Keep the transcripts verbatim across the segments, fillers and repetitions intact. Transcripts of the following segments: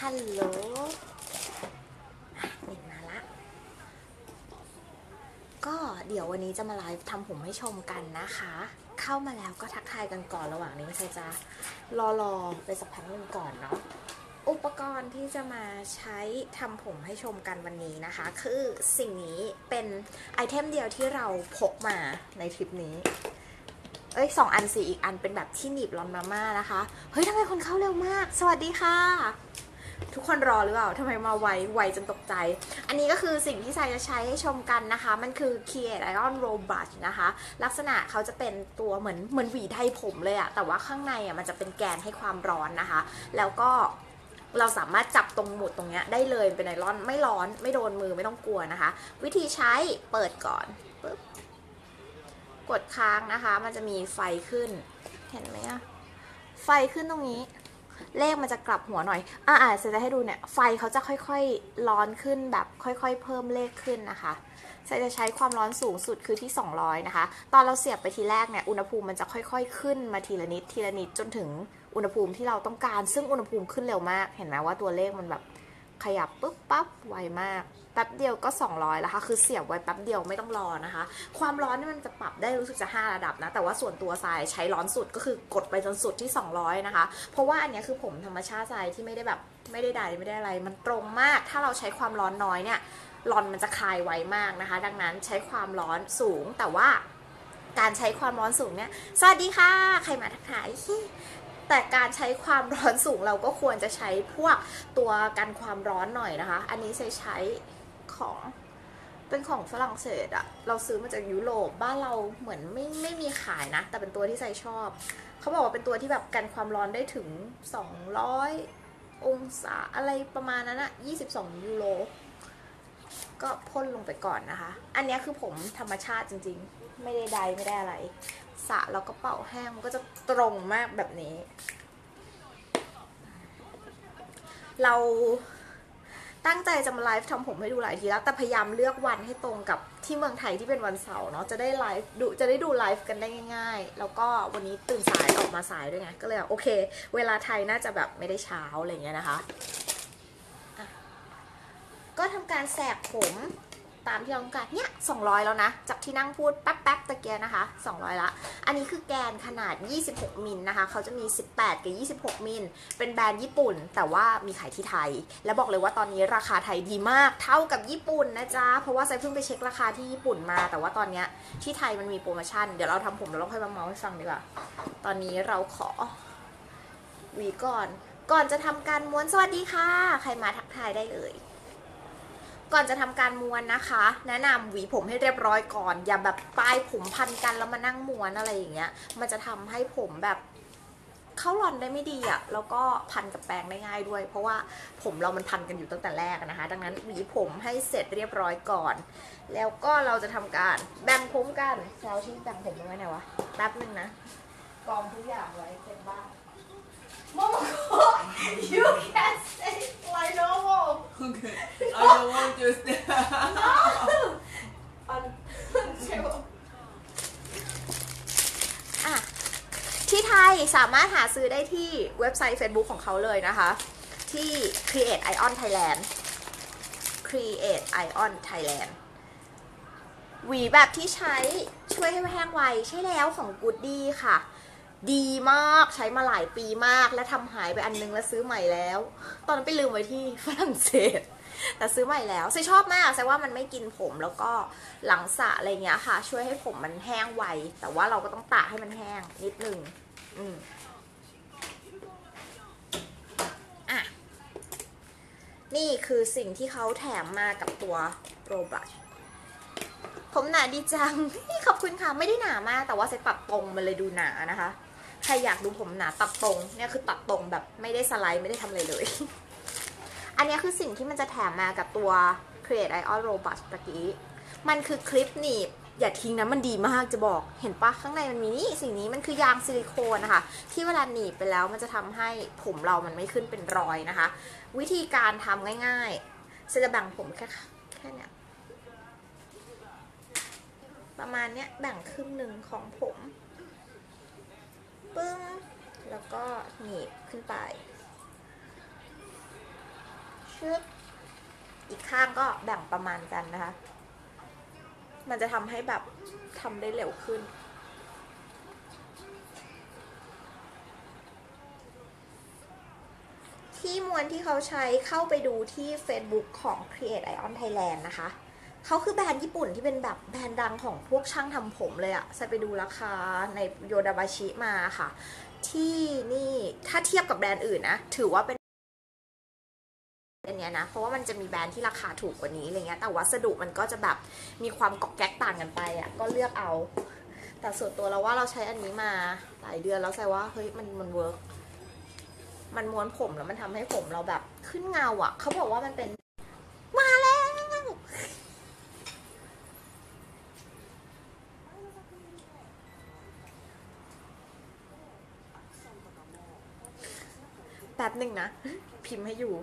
ฮัลโหลเน็ตมาละก็เดี๋ยววันนี้จะมาไลฟ์ทำผมให้ชมกันนะคะเข้ามาแล้วก็ทักทายกันก่อนระหว่างนี้ใครจะรอรอไปสักพักนึงก่อนเนาะอุปกรณ์ที่จะมาใช้ทำผมให้ชมกันวันนี้นะคะคือสิ่งนี้เป็นไอเทมเดียวที่เราพกมาในทริปนี้เอ้ยสองอันสี่อีกอันเป็นแบบที่หนีบลอนมาม่านะคะเฮ้ยทำไมคนเข้าเร็วมากสวัสดีค่ะทุกคนรอหรือเปล่าทำไมมาไวไวจนตกใจอันนี้ก็คือสิ่งที่ทรายจะใช้ให้ชมกันนะคะมันคือ Create Iron Roll Brush นะคะลักษณะเขาจะเป็นตัวเหมือนเหมือนหวีไดผมเลยอะแต่ว่าข้างในอะมันจะเป็นแกนให้ความร้อนนะคะแล้วก็เราสามารถจับตรงหมุดตรงนี้ได้เลยเป็นไนลอนไม่ร้อนไม่โดนมือไม่ต้องกลัวนะคะวิธีใช้เปิดก่อนปึ๊บกดค้างนะคะมันจะมีไฟขึ้นเห็นไหมอะไฟขึ้นตรงนี้เลขมันจะกลับหัวหน่อยอ่าจะให้ดูเนี่ยไฟเขาจะค่อยๆร้อนขึ้นแบบค่อยๆเพิ่มเลขขึ้นนะคะจะใช้ความร้อนสูงสุดคือที่สองร้อยนะคะตอนเราเสียบไปทีแรกเนี่ยอุณหภูมิมันจะค่อยๆขึ้นมาทีละนิดทีละนิดจนถึงอุณหภูมิที่เราต้องการซึ่งอุณหภูมิขึ้นเร็วมากเห็นไหมว่าตัวเลขมันแบบขยับปุ๊บปั๊บไวมากแป๊บเดียวก็สองร้อยแล้วค่ะคือเสียบไว้แป๊บเดียวไม่ต้องรอนะคะความร้อนนี่มันจะปรับได้รู้สึกจะห้าระดับนะแต่ว่าส่วนตัวทรายใช้ร้อนสุดก็คือกดไปจนสุดที่สองร้อยนะคะเพราะว่าอันนี้คือผมธรรมชาติทรายที่ไม่ได้แบบไม่ได้ใดไม่ได้อะไรมันตรงมากถ้าเราใช้ความร้อนน้อยเนี่ยร้อนมันจะคลายไวมากนะคะดังนั้นใช้ความร้อนสูงแต่ว่าการใช้ความร้อนสูงเนี่ยสวัสดีค่ะใครมาทักทายแต่การใช้ความร้อนสูงเราก็ควรจะใช้พวกตัวกันความร้อนหน่อยนะคะอันนี้ใช้ใช้ของเป็นของฝรั่งเศสอะเราซื้อมาจากยุโรปบ้านเราเหมือนไม่ไม่มีขายนะแต่เป็นตัวที่ใส่ชอบเขาบอกว่าเป็นตัวที่แบบกันความร้อนได้ถึงสองร้อยองศาอะไรประมาณนั้นอะยี่สิบสองยูโรก็พ่นลงไปก่อนนะคะอันนี้คือผมธรรมชาติจริงๆไม่ได้ใดไม่ได้อะไรสระแล้วก็เป่าแห้งมันก็จะตรงมากแบบนี้เราตั้งใจจะมาไลฟ์ทำผมให้ดูหลายทีแล้วแต่พยายามเลือกวันให้ตรงกับที่เมืองไทยที่เป็นวันเสาร์เนาะจะได้ไลฟ์ดูจะได้ดูไลฟ์กันได้ง่ายๆแล้วก็วันนี้ตื่นสายออกมาสายด้วยไงก็เลยโอเคเวลาไทยน่าจะแบบไม่ได้เช้าอะไรเงี้ยนะคะก็ทำการแสกผมตามที่เราต้องการเนี่ยสองร้อยแล้วนะจากที่นั่งพูดแป๊บๆตะเกียนะคะสองร้อยละอันนี้คือแกนขนาดยี่สิบหกมิลนะคะเขาจะมีสิบแปดกับยี่สิบหกมิลเป็นแบรนด์ญี่ปุ่นแต่ว่ามีขายที่ไทยและบอกเลยว่าตอนนี้ราคาไทยดีมากเท่ากับญี่ปุ่นนะจ๊ะเพราะว่าไซเพิ่งไปเช็คราคาที่ญี่ปุ่นมาแต่ว่าตอนนี้ที่ไทยมันมีโปรโมชั่นเดี๋ยวเราทำผมแล้วเราค่อยมาเมาให้ฟังดีกว่าตอนนี้เราขอหวีก่อนก่อนจะทำการม้วนสวัสดีค่ะใครมาทักทายได้เลยก่อนจะทำการม้วนนะคะแนะนำหวีผมให้เรียบร้อยก่อนอย่าแบบปลายผมพันกันแล้วมานั่งม้วนอะไรอย่างเงี้ยมันจะทำให้ผมแบบเข้าร่อนได้ไม่ดีอ่ะแล้วก็พันกับแปรงได้ง่ายด้วยเพราะว่าผมเรามันพันกันอยู่ตั้งแต่แรกนะคะดังนั้นหวีผมให้เสร็จเรียบร้อยก่อนแล้วก็เราจะทำการแบ่งผมกันเราที่แบ่งผมไว้ไหนวะแป๊บนึงนะกองทุกอย่างไว้เต็มบ้านMomoko, you can stay like normal. Okay, I don't want to stay. No. Until. อ่ะที่ไทยสามารถหาซื้อได้ที่เว็บไซต์ Facebook ของเขาเลยนะคะที่ Create Iron Thailand Create Iron Thailand หวีแบบที่ใช้ช่วยให้แห้งไวใช่แล้วของ Goody ค่ะดีมากใช้มาหลายปีมากและทำหายไปอันนึงแล้วซื้อใหม่แล้วตอนนั้นไปลืมไว้ที่ฝรั่งเศสแต่ซื้อใหม่แล้วใช่ชอบมากใช่ว่ามันไม่กินผมแล้วก็หลังสระอะไรเงี้ยค่ะช่วยให้ผมมันแห้งไวแต่ว่าเราก็ต้องตากให้มันแห้งนิดนึงอืมอ่ะนี่คือสิ่งที่เขาแถมมากับตัวโรบัชผมหนาดีจังขอบคุณค่ะไม่ได้หนามากแต่ว่าใส่ตัดตรงมันเลยดูหนานะคะใครอยากดูผมหนาตัดตรงเนี่ยคือตัดตรงแบบไม่ได้สไลด์ไม่ได้ทำอะไรเลยอันนี้คือสิ่งที่มันจะแถมมากับตัว Create Iron Roll Brush ตะกี้มันคือคลิปหนีบอย่าทิ้งนะมันดีมากจะบอกเห็นปะข้างในมันมีนี่สิ่งนี้มันคือยางซิลิโคนนะคะที่เวลาหนีบไปแล้วมันจะทำให้ผมเรามันไม่ขึ้นเป็นรอยนะคะวิธีการทำง่ายๆจะแบ่งผมแค่แค่เนี้ยประมาณเนี้ยแบ่งครึ่งหนึ่งของผมปึ้งแล้วก็หนีบขึ้นไปชึบอีกข้างก็แบ่งประมาณกันนะคะมันจะทำให้แบบทำได้เร็วขึ้นที่ม้วนที่เขาใช้เข้าไปดูที่ Facebook ของ Create Ion Thailand นะคะเขาคือแบรนด์ญี่ปุ่นที่เป็นแบบแบรนด์ดังของพวกช่างทำผมเลยอะใส่ไปดูราคาในโยดาบาชิมาค่ะที่นี่ถ้าเทียบกับแบรนด์อื่นนะถือว่าเป็นอันเนี้ยนะเพราะว่ามันจะมีแบรนด์ที่ราคาถูกกว่านี้อะไรเงี้ยแต่วัสดุมันก็จะแบบมีความกอกแก๊กต่างกันไปอะก็เลือกเอาแต่ส่วนตัวเราว่าเราใช้อันนี้มาหลายเดือนแล้วใส่ว่าเฮ้ยมันมันเวิร์กมันม้วนผมแล้วมันทำให้ผมเราแบบขึ้นเงาอะเขาบอกว่ามันเป็นมาแล้วแป๊บหนึ่งนะพิมพ์ให้อยู่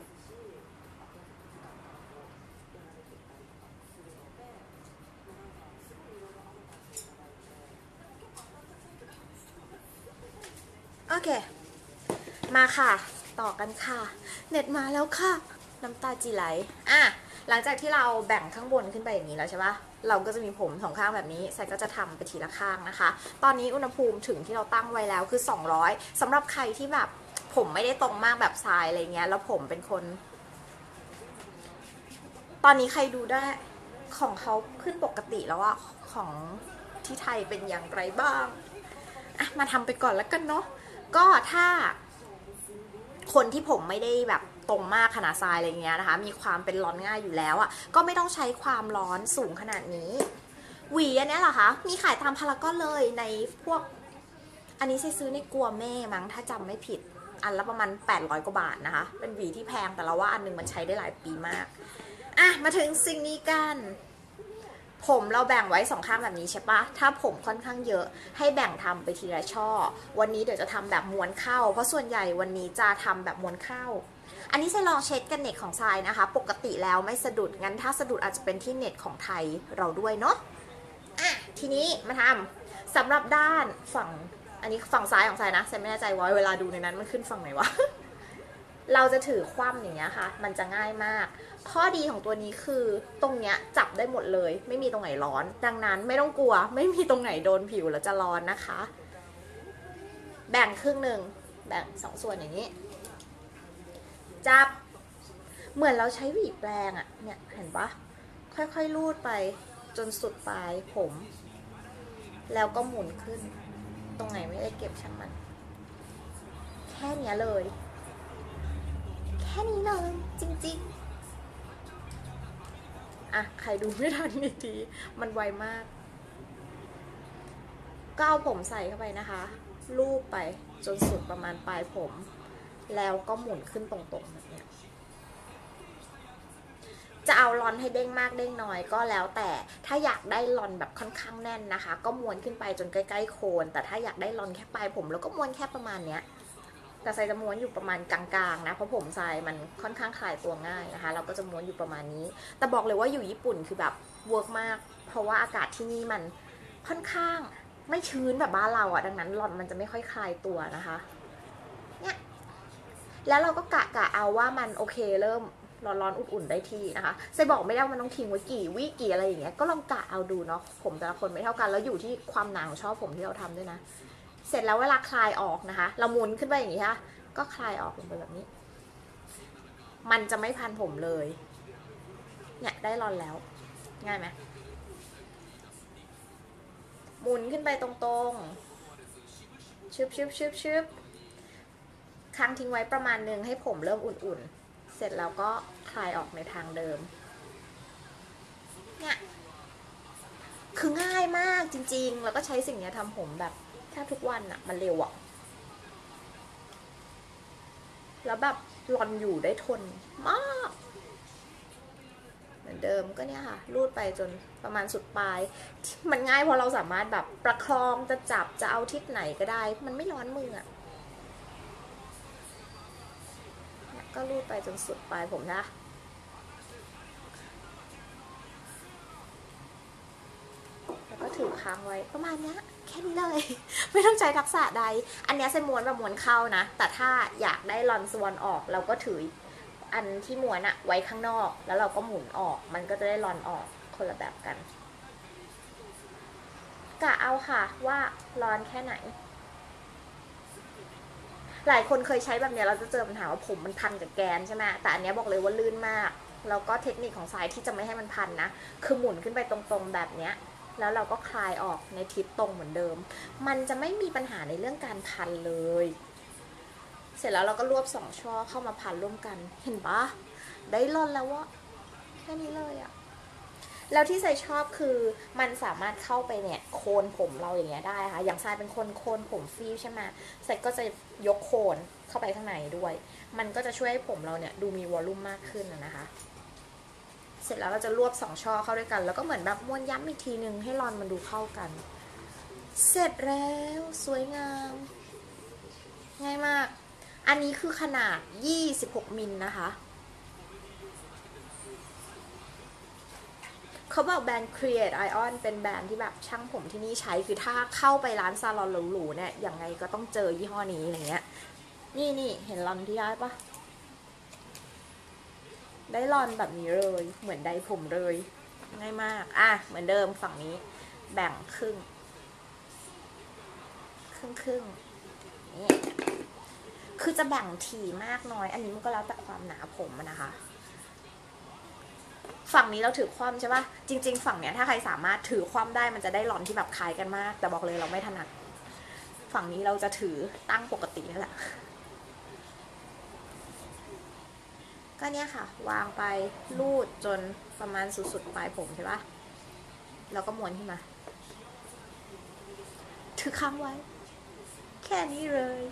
โอเคมาค่ะต่อกันค่ะเน็ตมาแล้วค่ะน้ำตาจีไหลอ่ะหลังจากที่เราแบ่งข้างบนขึ้นไปอย่างนี้แล้วใช่ปะเราก็จะมีผมสองข้างแบบนี้ใส่ก็จะทำไปทีละข้างนะคะตอนนี้อุณหภูมิถึงที่เราตั้งไว้แล้วคือสองร้อยสำหรับใครที่แบบผมไม่ได้ตรงมากแบบทรายอะไรเงี้ยแล้วผมเป็นคนตอนนี้ใครดูได้ของเขาขึ้นปกติแล้วอะของที่ไทยเป็นอย่างไรบ้างอ่ะมาทำไปก่อนแล้วกันเนาะก็ถ้าคนที่ผมไม่ได้แบบตรงมากขนาดทรายอะไรเงี้ยนะคะมีความเป็นร้อนง่ายอยู่แล้วอะ่ะก็ไม่ต้องใช้ความร้อนสูงขนาดนี้หวีอันนี้เหรอคะมีขายตามพารากอนเลยในพวกอันนี้ใช้ซื้อในกัวเม่มั้งถ้าจำไม่ผิดอันละประมาณแปดร้อยกว่าบาทนะคะเป็นหวีที่แพงแต่เราว่าอันนึงมันใช้ได้หลายปีมากอ่ะมาถึงสิ่งนี้กันผมเราแบ่งไว้สองข้างแบบนี้ใช่ปะถ้าผมค่อนข้างเยอะให้แบ่งทำไปทีละช่อวันนี้เดี๋ยวจะทำแบบม้วนเข้าเพราะส่วนใหญ่วันนี้จะทำแบบม้วนเข้าอันนี้ใช้ลองเช็ดกันเน็ตของทรายนะคะปกติแล้วไม่สะดุดงั้นถ้าสะดุดอาจจะเป็นที่เน็ตของไทยเราด้วยเนาะอ่ะทีนี้มาทำสำหรับด้านฝั่งอันนี้ฝั่งซ้ายของทรายนะทรายไม่แน่ใจว่าเวลาดูในนั้นมันขึ้นฝั่งไหนวะ เราจะถือคว่ำอย่างเงี้ยค่ะมันจะง่ายมากข้อดีของตัวนี้คือตรงเนี้ยจับได้หมดเลยไม่มีตรงไหนร้อนดังนั้นไม่ต้องกลัวไม่มีตรงไหนโดนผิวแล้วจะร้อนนะคะแบ่งครึ่งหนึ่งแบ่งสองส่วนอย่างนี้จับเหมือนเราใช้หวีแปรงอะเนี่ยเห็นปะค่อยๆลูดไปจนสุดปลายผมแล้วก็หมุนขึ้นตรงไหนไม่ได้เก็บช่างมันแค่เนี้ยเลยแค่นี้เลยจริงๆอ่ะใครดูไม่ทันอีกทีมันไวมากก็เอาผมใส่เข้าไปนะคะลูบไปจนสุดประมาณปลายผมแล้วก็หมุนขึ้นตรงๆแบบนี้จะเอาลอนให้เด้งมากเด้งน้อยก็แล้วแต่ถ้าอยากได้ลอนแบบค่อนข้างแน่นนะคะก็ม้วนขึ้นไปจนใกล้ๆโคนแต่ถ้าอยากได้ลอนแค่ปลายผมแล้วก็ม้วนแค่ประมาณเนี้ยแต่ทรายจะม้วนอยู่ประมาณกลางๆนะเพราะผมทรายมันค่อนข้างคลายตัวง่ายนะคะเราก็จะม้วนอยู่ประมาณนี้แต่บอกเลยว่าอยู่ญี่ปุ่นคือแบบเวิร์กมากเพราะว่าอากาศที่นี่มันค่อนข้างไม่ชื้นแบบบ้านเราอะดังนั้นลอนมันจะไม่ค่อยคลายตัวนะคะเนี่ยแล้วเราก็กะกะเอาว่ามันโอเคเริ่มร้อนๆอุ่นๆได้ที่นะคะทรายบอกไม่ได้ว่ามันต้องทิ้งไว้กี่วิกี่อะไรอย่างเงี้ยก็ลองกะเอาดูเนาะผมแต่ละคนไม่เท่ากันแล้วอยู่ที่ความหนาของช่อผมที่เราทำด้วยนะเสร็จแล้วเวลาคลายออกนะคะเราหมุนขึ้นไปอย่างนี้ค่ะก็คลายออกลงไปแบบนี้มันจะไม่พันผมเลยเนี่ยได้รอนแล้วง่ายไหมหมุนขึ้นไปตรงๆชึบชึบชึบชึบค้างทิ้งไว้ประมาณนึงให้ผมเริ่มอุ่นๆเสร็จแล้วก็คลายออกในทางเดิมเนี่ยคือง่ายมากจริงๆแล้วก็ใช้สิ่งนี้ทำผมแบบแทบทุกวันอะมันเร็วอะแล้วแบบรอนอยู่ได้ทนมากเหมือนเดิมก็เนี่ยค่ะรูดไปจนประมาณสุดปลายมันง่ายเพราะเราสามารถแบบประคองจะจับจะเอาทิศไหนก็ได้มันไม่ร้อนมืออะก็รูดไปจนสุดปลายผมนะแล้วก็ถือค้างไว้ประมาณนี้แค่นี้เลยไม่ต้องใช้ทักษะใดอันนี้ใส่ม้วนแบบม้วนเข้านะแต่ถ้าอยากได้ลอนสวอนออกเราก็ถืออันที่ม้วนอะไว้ข้างนอกแล้วเราก็หมุนออกมันก็จะได้รอนออกคนละแบบกันกะเอาค่ะว่าร้อนแค่ไหนหลายคนเคยใช้แบบเนี้ยเราจะเจอปัญหาว่าผมมันพันกับแกนใช่ไหมแต่อันเนี้ยบอกเลยว่าลื่นมากแล้วก็เทคนิคของสายที่จะไม่ให้มันพันนะคือหมุนขึ้นไปตรงๆแบบเนี้ยแล้วเราก็คลายออกในทิศตรงเหมือนเดิมมันจะไม่มีปัญหาในเรื่องการพันเลยเสร็จแล้วเราก็รวบสองช่อเข้ามาพันร่วมกันเห็นปะได้ร่อนแล้วว่าแค่นี้เลยอะแล้วที่ใส่ชอบคือมันสามารถเข้าไปเนี่ยโคนผมเราอย่างเงี้ยได้ค่ะอย่างทรายเป็นคนโคนผมฟรีใช่ไหมใส่ก็จะยกโคนเข้าไปข้างในด้วยมันก็จะช่วยให้ผมเราเนี่ยดูมีวอลลุ่มมากขึ้นนะคะเสร็จแล้วเราจะรวบสองช่อเข้าด้วยกันแล้วก็เหมือนแบบม้วนย้ำอีกทีนึงให้รอนมันดูเข้ากันเสร็จแล้วสวยงามง่ายมากอันนี้คือขนาดยี่สิบหกมิลนะคะเขาบอกแบรนด์ Create Ion เป็นแบรนด์ที่แบบช่างผมที่นี่ใช้คือถ้าเข้าไปร้านซาลอนหรูๆเนี่ยอย่างไงก็ต้องเจอยี่ห้อนี้อย่างเงี้ยนี่นี่เห็นรอนที่ได้ปะได้รอนแบบนี้เลยเหมือนไดผมเลยง่ายมากอ่ะเหมือนเดิมฝั่งนี้แบ่งครึ่งครึ่งครึ่งนี่คือจะแบ่งถี่มากน้อยอันนี้มันก็แล้วแต่ความหนาผมนะคะฝั่งนี้เราถือคว่ำใช่ปะจริงๆฝั่งเนี้ยถ้าใครสามารถถือคว่ำได้มันจะได้รอนที่แบบคล้ายกันมากแต่บอกเลยเราไม่ถนัดฝั่งนี้เราจะถือตั้งปกตินี่แหละก็เนี่ยค่ะวางไปลูดจนประมาณสุดๆปลายผมใช่ปะแล้วก็ม้วนขึ้นมาถือค้างไว้แค่นี้เลย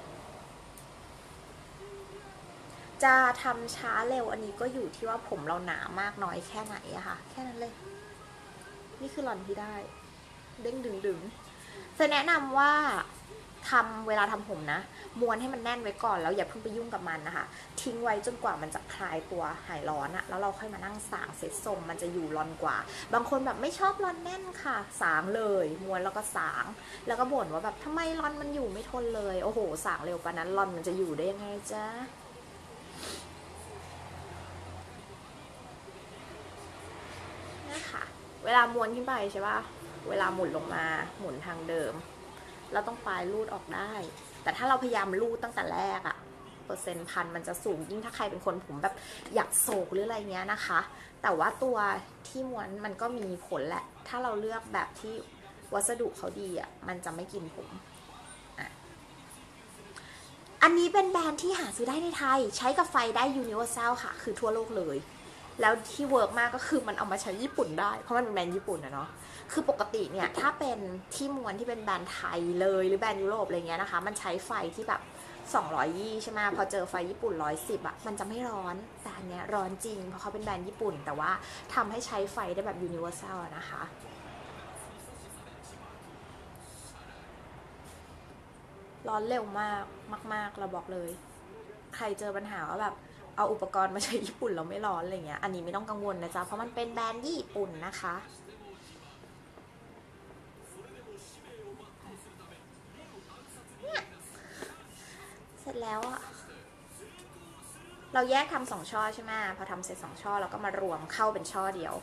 จะทำช้าเร็วอันนี้ก็อยู่ที่ว่าผมเราหนามากน้อยแค่ไหนอะค่ะแค่นั้นเลยนี่คือรอนที่ได้เด้งดึงดึงจะแนะนำว่าทำเวลาทำผมนะม้วนให้มันแน่นไว้ก่อนแล้วอย่าเพิ่งไปยุ่งกับมันนะคะทิ้งไว้จนกว่ามันจะคลายตัวหายร้อนอะแล้วเราค่อยมานั่งสางเสร็จทรงมันจะอยู่รอนกว่าบางคนแบบไม่ชอบรอนแน่นค่ะสางเลยม้วนแล้วก็สางแล้วก็บ่นว่าแบบทำไมรอนมันอยู่ไม่ทนเลยโอ้โหสางเร็วกว่านั้นรอนมันจะอยู่ได้ยังไงจ๊ะนะคะเวลาม้วนขึ้นไปใช่ป่ะเวลาหมุนลงมาหมุนทางเดิมเราต้องปลายรูดออกได้แต่ถ้าเราพยายามรูดตั้งแต่แรกอะเปอร์เซ็นต์พันมันจะสูงยิ่งถ้าใครเป็นคนผมแบบอยากโศกหรืออะไรเงี้ยนะคะแต่ว่าตัวที่ม้วนมันก็มีผลแหละถ้าเราเลือกแบบที่วัสดุเขาดีอะมันจะไม่กินผมอะอันนี้เป็นแบรนด์ที่หาซื้อได้ในไทยใช้กับไฟได้ Universal ค่ะคือทั่วโลกเลยแล้วที่เวิร์กมากก็คือมันเอามาใช้ญี่ปุ่นได้เพราะมันเป็นแบรนด์ญี่ปุ่นอะเนาะคือปกติเนี่ยถ้าเป็นที่ม้วนที่เป็นแบรนด์ไทยเลยหรือแบรนด์ยุโรปอะไรเงี้ยนะคะมันใช้ไฟที่แบบสองร้อยยี่ใช่ไหมพอเจอไฟญี่ปุ่นหนึ่งร้อยสิบอะมันจะไม่ร้อนแต่อันเนี้ยร้อนจริงเพราะเขาเป็นแบรนด์ญี่ปุ่นแต่ว่าทำให้ใช้ไฟได้แบบ universal นะคะร้อนเร็วมากมากๆเราบอกเลยใครเจอปัญหาว่าแบบเอาอุปกรณ์มาใช้ญี่ปุ่นเราไม่ร้อนอะไรเงี้ยอันนี้ไม่ต้องกังวลนะจ๊ะเพราะมันเป็นแบรนด์ญี่ปุ่นนะคะเสร็จแล้วอะเราแยกทำสองช่อใช่ไหมพอทำเสร็จสองช่อเราก็มารวมเข้าเป็นช่อเดียว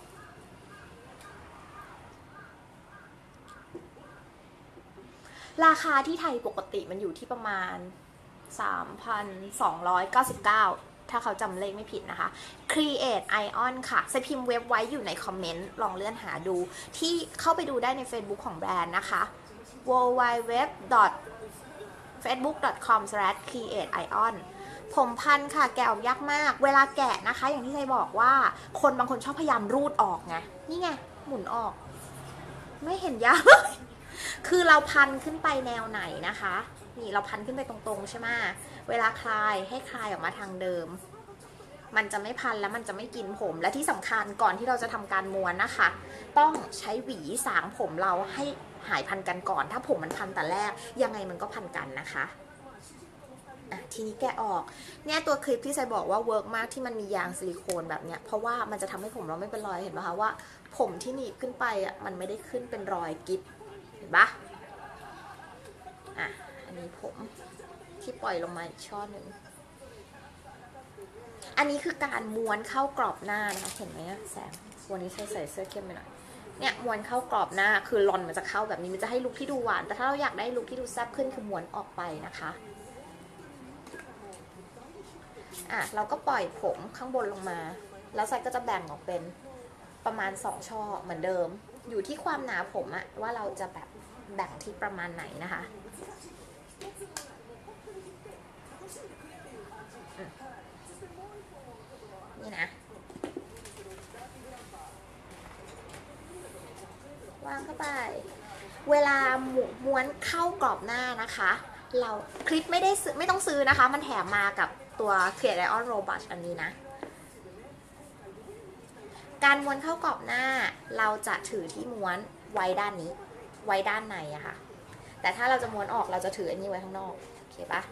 ราคาที่ไทยปกติมันอยู่ที่ประมาณ สามพันสองร้อยเก้าสิบเก้า ถ้าเขาจำเลขไม่ผิดนะคะ Create Ion ค่ะใส่พิมพ์เว็บไว้อยู่ในคอมเมนต์ลองเลื่อนหาดูที่เข้าไปดูได้ใน Facebook ของแบรนด์นะคะ ดับเบิลยู ดับเบิลยู ดับเบิลยู ดอท เฟซบุ๊ก ดอท คอม สแลช ครีเอท ไอ ออน ผมพันค่ะแกะออกยากมากเวลาแกะนะคะอย่างที่ไทยบอกว่าคนบางคนชอบพยายามรูดออกไงนี่ไงหมุนออกไม่เห็นยากคือเราพันขึ้นไปแนวไหนนะคะนี่เราพันขึ้นไปตรงๆใช่ไหมเวลาคลายให้คลายออกมาทางเดิมมันจะไม่พันแล้วมันจะไม่กินผมและที่สำคัญก่อนที่เราจะทำการม้วนนะคะต้องใช้หวีสางผมเราให้หายพันกันก่อนถ้าผมมันพันแต่แรกยังไงมันก็พันกันนะคะอ่ะทีนี้แกะออกเนี่ยตัวคลิปที่ไซบอกว่าเวิร์กมากที่มันมียางซิลิโคนแบบเนี้ยเพราะว่ามันจะทำให้ผมเราไม่เป็นรอยเห็นไหมคะว่าผมที่หนีบขึ้นไปอ่ะมันไม่ได้ขึ้นเป็นรอยกิ๊บเห็นปะอ่ะอันนี้ผมที่ปล่อยลงมาอีกช่อหนึ่งอันนี้คือการม้วนเข้ากรอบหน้านะคะเห็นไหมแสงวันนี้ใส่ใส่เสื้อเข้มไปหน่อยเนี่ยม้วนเข้ากรอบหน้าคือลอนมันจะเข้าแบบนี้มันจะให้ลุคที่ดูหวานแต่ถ้าเราอยากได้ลุคที่ดูแซ่บขึ้นคือม้วนออกไปนะคะอ่ะเราก็ปล่อยผมข้างบนลงมาแล้วไซก็จะแบ่งออกเป็นประมาณสองช่อเหมือนเดิมอยู่ที่ความหนาผมอะว่าเราจะแบบแบ่งที่ประมาณไหนนะคะนี่นะวางเข้าไปเวลาหมุม้วนเข้ากรอบหน้านะคะเราคลิปไม่ได้ซื้อไม่ต้องซื้อนะคะมันแถมมากับตัว Clear Iron Robot อันนี้นะการม้วนเข้ากรอบหน้าเราจะถือที่ม้วนไว้ด้านนี้ไว้ด้านในอะค่ะแต่ถ้าเราจะม้วนออกเราจะถืออันนี้ไว้ข้างนอกโอเคปะ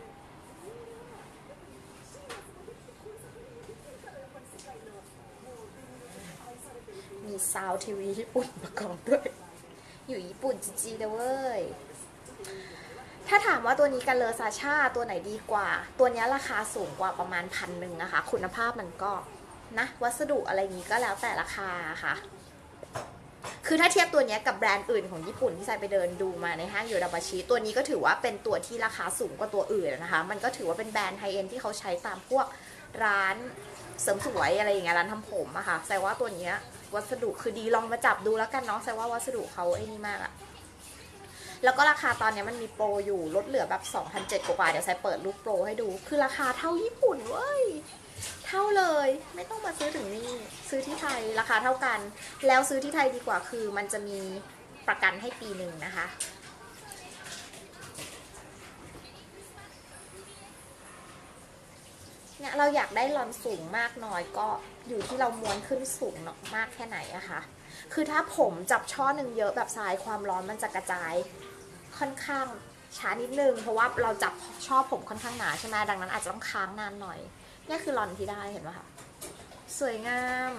มีซาวทีวีญี่ปุ่นประกอบด้วยอยู่ญี่ปุ่นจริงๆเลยเว้ยถ้าถามว่าตัวนี้กันเลอซาชาตัวไหนดีกว่าตัวนี้ราคาสูงกว่าประมาณพันหนึ่งนะคะคุณภาพมันก็นะวัสดุอะไรนี้ก็แล้วแต่ราคาค่ะคือถ้าเทียบตัวนี้กับแบรนด์อื่นของญี่ปุ่นที่ใส่ไปเดินดูมาในห้างโยดาบาชิตัวนี้ก็ถือว่าเป็นตัวที่ราคาสูงกว่าตัวอื่นนะคะมันก็ถือว่าเป็นแบรนด์ไฮเอ็นที่เขาใช้ตามพวกร้านเสริมสวยอะไรอย่างเงี้ยร้านทำผมอะค่ะใส่ว่าตัวนี้วัสดุคือดีลองมาจับดูแล้วกันเนาะใส่ว่าวัสดุเขาไอ้นี่มากอะแล้วก็ราคาตอนนี้มันมีโปรอยู่ลดเหลือแบบ สองพันเจ็ดร้อย กว่าเดี๋ยวใส่เปิดรูปโปรให้ดูคือราคาเท่าญี่ปุ่นเว้ยเท่าเลยไม่ต้องมาซื้อถึงนี่ซื้อที่ไทยราคาเท่ากันแล้วซื้อที่ไทยดีกว่าคือมันจะมีประกันให้ปีหนึ่งนะคะเนี่ยเราอยากได้ลอนสูงมากน้อยก็อยู่ที่เราม้วนขึ้นสูงมากแค่ไหนอะคะคือถ้าผมจับช่อหนึ่งเยอะแบบทรายความร้อนมันจะกระจายค่อนข้างช้านิดนึงเพราะว่าเราจับช่อผมค่อนข้างหนาใช่ไหมดังนั้นอาจจะต้องค้างนานหน่อยนี่คือลอนที่ได้เห็นไหมคะสวยงาม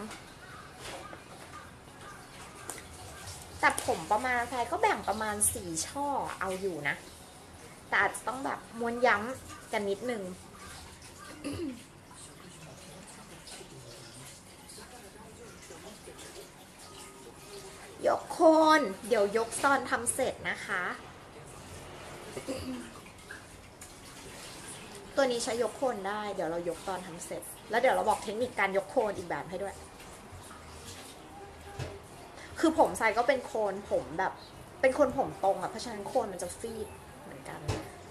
แต่ผมประมาณทรายก็แบ่งประมาณสี่ช่อเอาอยู่นะแต่อาจจะต้องแบบม้วนย้ำกันนิดนึงยกโคนเดี๋ยวยกตอนทำเสร็จนะคะตัวนี้ใช้ยกโคนได้เดี๋ยวเรายกตอนทำเสร็จแล้วเดี๋ยวเราบอกเทคนิคการยกโคนอีกแบบให้ด้วยคือผมทรายก็เป็นโคนผมแบบเป็นคนผมตรงอะเพราะฉะนั้นโคนมันจะฟีดเหมือนกัน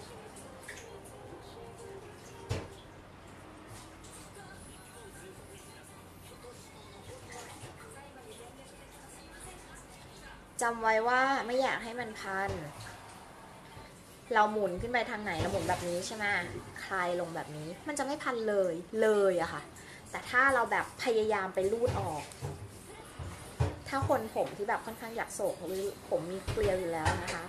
จำไว้ว่าไม่อยากให้มันพันเราหมุนขึ้นไปทางไหนเราหมุนแบบนี้ใช่ไหมคลายลงแบบนี้มันจะไม่พันเลยเลยอะค่ะแต่ถ้าเราแบบพยายามไปรูดออกถ้าคนผมที่แบบค่อนข้างอยากโศกหรือผมมีเกลียวอยู่แล้วนะคะ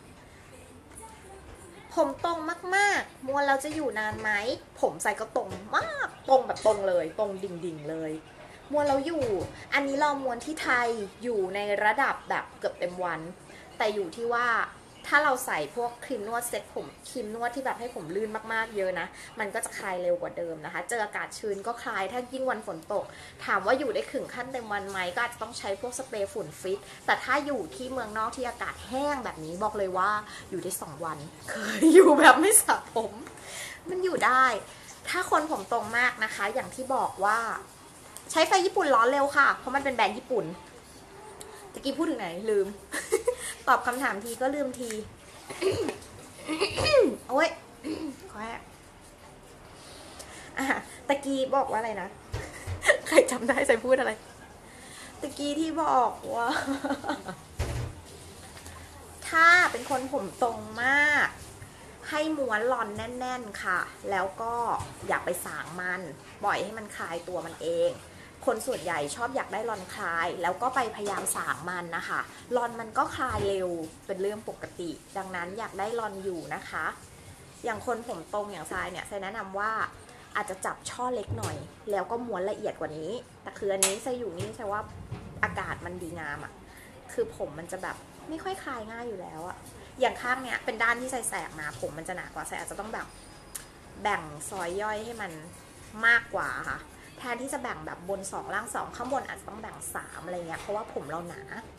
ผมตรงมากๆม้วนเราจะอยู่นานไหมผมใส่ก็ตรงมากตรงแบบตรงเลยตรงดิ่งๆเลยม้วนเราอยู่อันนี้เราม้วนที่ไทยอยู่ในระดับแบบเกือบเต็มวันแต่อยู่ที่ว่าถ้าเราใส่พวกครีมนวดเซ็ตผมครีมนวดที่แบบให้ผมลื่นมากๆเยอะนะมันก็จะคลายเร็วกว่าเดิมนะคะเจออากาศชื้นก็คลายถ้ายิ่งวันฝนตกถามว่าอยู่ได้ถึงขั้นเต็มวันไหมก็อาจจะต้องใช้พวกสเปรย์ฝุ่นฟิตแต่ถ้าอยู่ที่เมืองนอกที่อากาศแห้งแบบนี้บอกเลยว่าอยู่ได้สองวันเคยอยู่แบบไม่สระผมมันอยู่ได้ถ้าคนผมตรงมากนะคะอย่างที่บอกว่าใช้ไฟญี่ปุ่นร้อนเร็วค่ะเพราะมันเป็นแบรนด์ญี่ปุ่นตะกี้พูดถึงไหนลืม ตอบคำถามทีก็ลืมที โอ้ยขอแอบตะกี้บอกว่าอะไรนะ ใครจำได้ใส่พูดอะไรตะกี้ที่บอกว่า ถ้าเป็นคนผมตรงมากให้ม้วนลอนแน่นๆค่ะแล้วก็อย่าไปสางมันปล่อยให้มันคลายตัวมันเองคนส่วนใหญ่ชอบอยากได้ลอนคลายแล้วก็ไปพยายามสางมันนะคะลอนมันก็คลายเร็วเป็นเรื่องปกติดังนั้นอยากได้ลอนอยู่นะคะอย่างคนผมตรงอย่างทรายเนี่ยทรายแนะนำว่าอาจจะจับช่อเล็กหน่อยแล้วก็ม้วนละเอียดกว่านี้แต่คืออันนี้ทรายอยู่นี่ทรายว่าอากาศมันดีงามอะคือผมมันจะแบบไม่ค่อยคลายง่ายอยู่แล้วอะอย่างข้างเนี้ยเป็นด้านที่ทรายแสกมาผมมันจะหนากว่าทรายอาจจะต้องแบบแบ่งซอยย่อยให้มันมากกว่าค่ะแทนที่จะแบ่งแบบบนสองล่างสองข้างบนอาจจะต้องแบ่งสามอะไรเงี้ยเพราะว่าผมเราหนา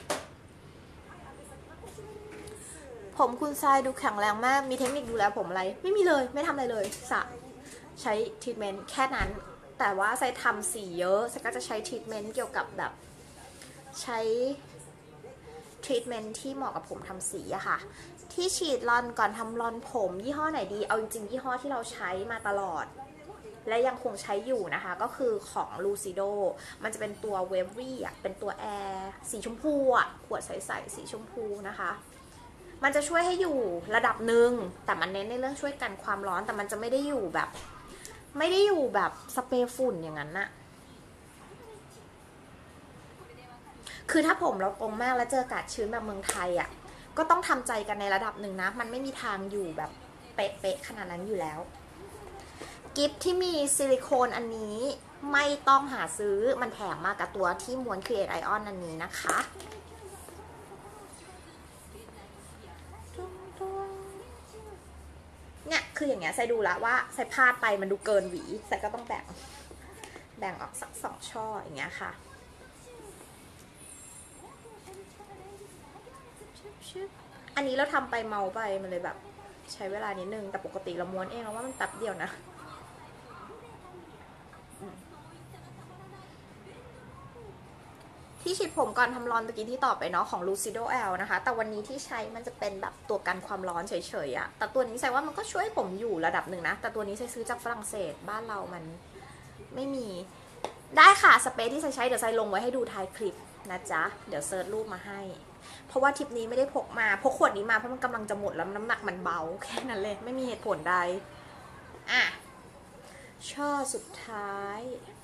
ผมคุณทรายดูแข็งแรงมากมีเทคนิคดูแลผมอะไรไม่มีเลยไม่ทำอะไรเลยสระใช้ทรีทเมนต์แค่นั้นแต่ว่าทรายทำสีเยอะทรายก็จะใช้ทรีทเมนต์เกี่ยวกับแบบใช้ทรีทเมนต์ที่เหมาะกับผมทำสีอะค่ะที่ฉีดรอนก่อนทำรอนผมยี่ห้อไหนดีเอาจริงๆยี่ห้อที่เราใช้มาตลอดและยังคงใช้อยู่นะคะก็คือของ Lucido มันจะเป็นตัว Wavy อ่ะเป็นตัวแอร์สีชมพูอ่ะขวดใสๆสีชมพูนะคะมันจะช่วยให้อยู่ระดับหนึ่งแต่มันเน้นในเรื่องช่วยกันความร้อนแต่มันจะไม่ได้อยู่แบบไม่ได้อยู่แบบสเปรย์ฝุ่นอย่างนั้นน่ะคือถ้าผมเราตรงมากแล้วเจออากาศชื้นแบบเมืองไทยอ่ะก็ต้องทำใจกันในระดับหนึ่งนะมันไม่มีทางอยู่แบบเป๊ะๆขนาดนั้นอยู่แล้วกิฟที่มีซิลิโคนอันนี้ไม่ต้องหาซื้อมันแถมมากับตัวที่ม้วน Create Ion อันนี้นะคะเนี่ยคืออย่างเงี้ยใส่ดูละว่าใส่พลาดไปมันดูเกินหวีใส่ก็ต้องแบ่งแบ่งออกสักสองช่ออย่างเงี้ยค่ะอันนี้เราทำไปเมาไปมันเลยแบบใช้เวลานิดนึงแต่ปกติเราม้วนเองแล้วว่ามันแป๊บเดียวนะที่ฉีดผมก่อนทำร้อนตะกี้ที่ตอบไปเนาะของ Lucido L นะคะแต่วันนี้ที่ใช้มันจะเป็นแบบตัวกันความร้อนเฉยๆอะแต่ตัวนี้ใส่ว่ามันก็ช่วยผมอยู่ระดับหนึ่งนะแต่ตัวนี้ใส่ซื้อจากฝรั่งเศสบ้านเรามันไม่มีได้ค่ะสเปรย์ที่ใส่ใช้เดี๋ยวใส่ลงไว้ให้ดูท้ายคลิปนะจ๊ะเดี๋ยวเซิร์ชรูปมาให้เพราะว่าทริปนี้ไม่ได้พกมาพกขวดนี้มาเพราะมันกำลังจะหมดแล้วน้ำหนักมันเบาแค่นั้นเลยไม่มีเหตุผลใดอ่ะช่อสุดท้าย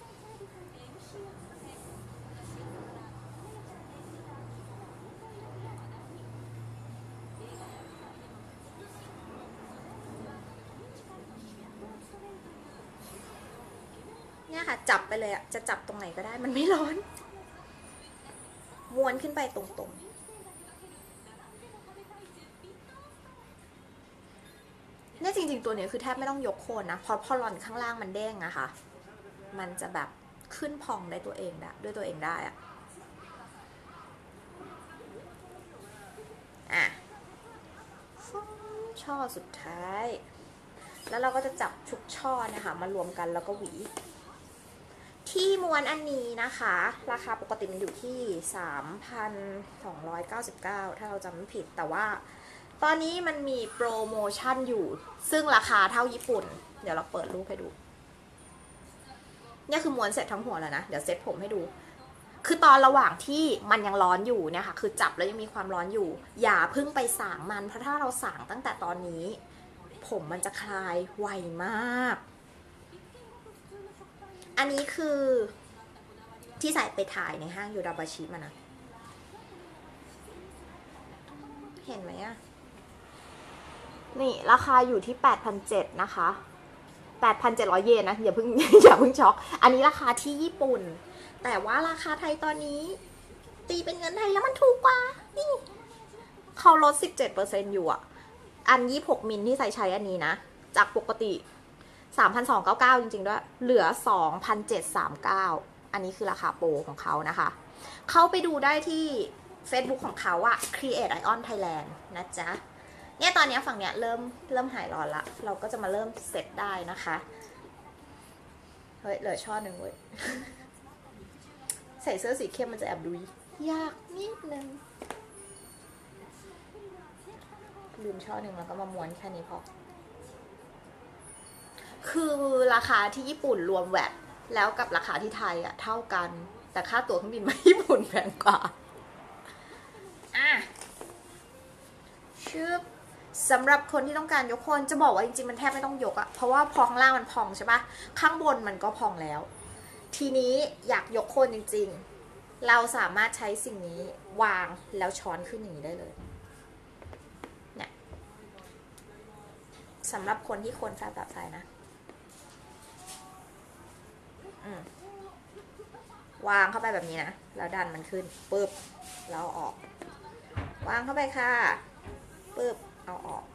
เนี่ยค่ะจับไปเลยอะจะจับตรงไหนก็ได้มันไม่ร้อนม้วนขึ้นไปตรงๆเนี่ยจริงๆตัวนี้คือแทบไม่ต้องยกโคนนะเพราะพอหล่อนข้างล่างมันเด้งอะค่ะมันจะแบบขึ้นพองได้ตัวเองได้ด้วยตัวเองได้อะอ่ะช่อสุดท้ายแล้วเราก็จะจับชุกช่อนะคะมารวมกันแล้วก็หวีที่ม้วนอันนี้นะคะราคาปกติมันอยู่ที่ สามพันสองร้อยเก้าสิบเก้า ถ้าเราจำไม่ผิดแต่ว่าตอนนี้มันมีโปรโมชั่นอยู่ซึ่งราคาเท่าญี่ปุ่นเดี๋ยวเราเปิดรูปให้ดูเนี่ยคือม้วนเสร็จทั้งหัวแล้วนะเดี๋ยวเซ็ตผมให้ดูคือตอนระหว่างที่มันยังร้อนอยู่เนี่ยค่ะคือจับแล้วยังมีความร้อนอยู่อย่าเพิ่งไปสางมันเพราะถ้าเราสางตั้งแต่ตอนนี้ผมมันจะคลายไวมากอันนี้คือที่ใส่ไปถ่ายในห้างยูดาบาชิมานะเห็นไหมอะนี่ราคาอยู่ที่ แปดพันเจ็ดร้อย นะคะ แปดพันเจ็ดร้อย เยนนะอย่าเพิ่ง อย่าเพิ่งช็อกอันนี้ราคาที่ญี่ปุ่นแต่ว่าราคาไทยตอนนี้ตีเป็นเงินไทยแล้วมันถูกกว่านี่เขาลด สิบเจ็ดเปอร์เซ็นต์ อยู่อะอันยี่สิบหกมิลที่ใส่ใช้อันนี้นะจากปกติ สามพันสองร้อยเก้าสิบเก้า จริงๆด้วยเหลือ สองพันเจ็ดร้อยสามสิบเก้า อันนี้คือราคาโปรของเขานะคะเข้าไปดูได้ที่ Facebook ของเขาอะ Create Ion Thailand นะจ๊ะเนี่ยตอนนี้ฝั่งเนี้ยเริ่มเริ่มหายร้อนละเราก็จะมาเริ่มเซตได้นะคะเฮ้ยเหลือช่อหนึ่งเว้ย ใส่เสื้อสีเข้มมันจะแอบดูยากนิดนึงลืมช่อหนึ่งแล้วก็มาม้วนแค่นี้พอคือราคาที่ญี่ปุ่นรวมแวตแล้วกับราคาที่ไทยอะเท่ากันแต่ค่าตั๋วเครื่องบินมาญี่ปุ่นแพงกว่าอ่ะชื่อสำหรับคนที่ต้องการยกโคนจะบอกว่าจริงๆมันแทบไม่ต้องยกอะเพราะว่าพอข้างล่างมันพองใช่ปะข้างบนมันก็พองแล้วทีนี้อยากยกโคนจริงๆเราสามารถใช้สิ่งนี้วางแล้วช้อนขึ้นอย่างนี้ได้เลยเนี่ยสำหรับคนที่โคนแฟบแบบไทยนะวางเข้าไปแบบนี้นะแล้วดันมันขึ้นปึ๊บแล้วออกวางเข้าไปค่ะปึ๊บเอาออก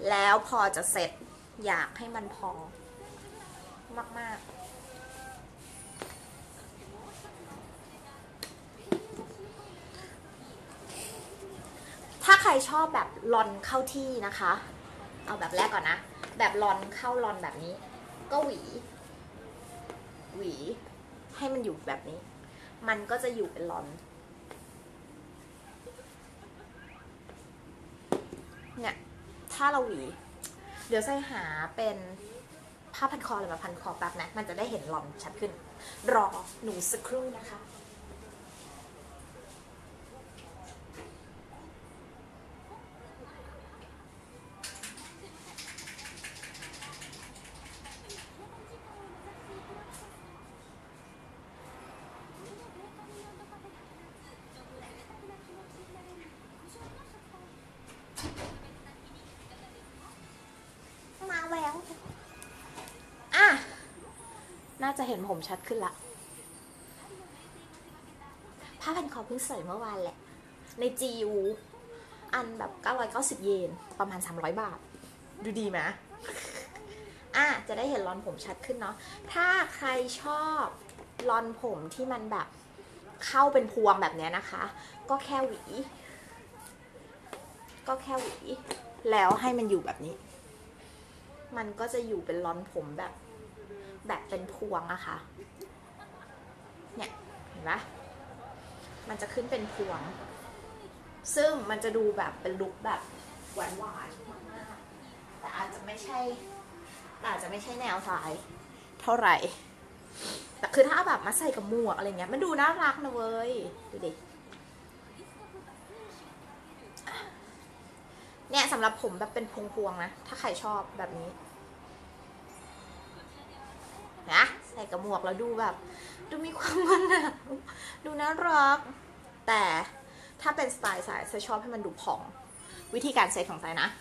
แล้วพอจะเสร็จอยากให้มันพองมากๆถ้าใครชอบแบบลอนเข้าที่นะคะเอาแบบแรกก่อนนะแบบลอนเข้าลอนแบบนี้ก็หวีหวีให้มันอยู่แบบนี้มันก็จะอยู่เป็นลอนเนี่ยถ้าเราหวีเดี๋ยวใส่หาเป็นผ้าพันคอหรือมาพันคอแป๊บนะมันจะได้เห็นลอนชัดขึ้นรอหนูสักครู่นะคะมาแววอ่ะน่าจะเห็นผมชัดขึ้นละผ้าพันคอเพิ่งใส่เมื่อวานแหละใน จี ยู อันแบบเก้าร้อยเก้าสิบเยนประมาณสามร้อยบาทดูดีไหมอ่ะจะได้เห็นรอนผมชัดขึ้นเนาะถ้าใครชอบรอนผมที่มันแบบเข้าเป็นพวงแบบนี้นะคะ ก็แค่หวีก็แค่หวีแล้วให้มันอยู่แบบนี้มันก็จะอยู่เป็นรอนผมแบบแบบเป็นพวงอะค่ะเนี่ยเห็นปะมันจะขึ้นเป็นพวงซึ่งมันจะดูแบบเป็นลุคแบบหวานหวานมากๆแต่อาจจะไม่ใช่อาจจะไม่ใช่แนวสายเท่าไหร่แต่คือถ้าแบบมาใส่กับหมวกอะไรเงี้ยมันดูน่ารักนะเว้ยดูดิเนี่ยสำหรับผมแบบเป็นพวงๆนะถ้าใครชอบแบบนี้นะใส่กับหมวกแล้วดูแบบดูมีความมันอะดูน่ารักแต่ถ้าเป็นสไตล์สายจะชอบให้มันดูพองวิธีการเซตของสายนะ